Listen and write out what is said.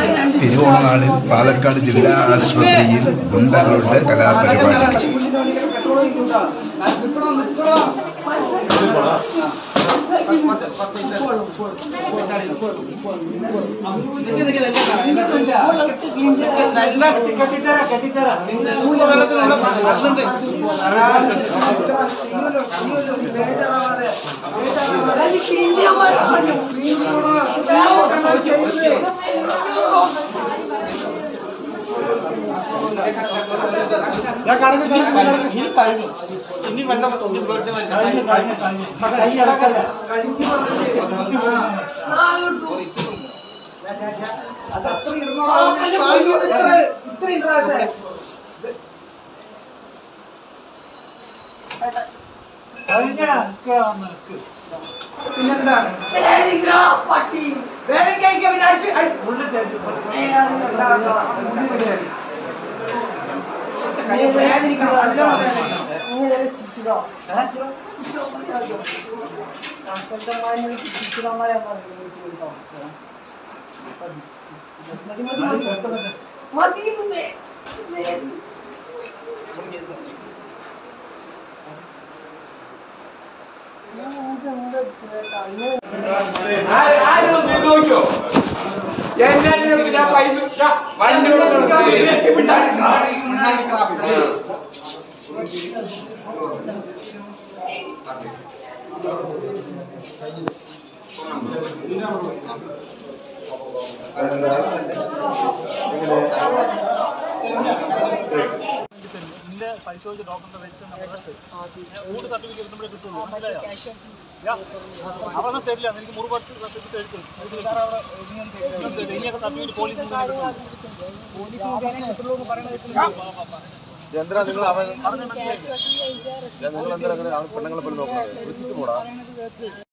തിരുവോണനാളിൽ പാലക്കാട് ജില്ലാ ആശുപത്രിയിൽ ഗുണ്ടകളുടെ കലാപരിപാടി. ഇനി വെള്ളം പിന്നെന്താ പട്ടി പരിശോധിച്ച് ഡോക്ടറിന്റെ ഊട് സർട്ടിഫിക്കറ്റ് എടുക്കുമ്പോഴേ കിട്ടുള്ളൂ. അവിടെ തരില്ല, എനിക്ക് മുറിപടിച്ച് സർട്ടിഫിക്കറ്റ് എടുക്കും. ഇനിയൊക്കെ സർട്ടിഫിക്കറ്റ് പോലീസ് നിങ്ങൾ പെണ്ണുങ്ങളെ പോലെ നോക്കണം.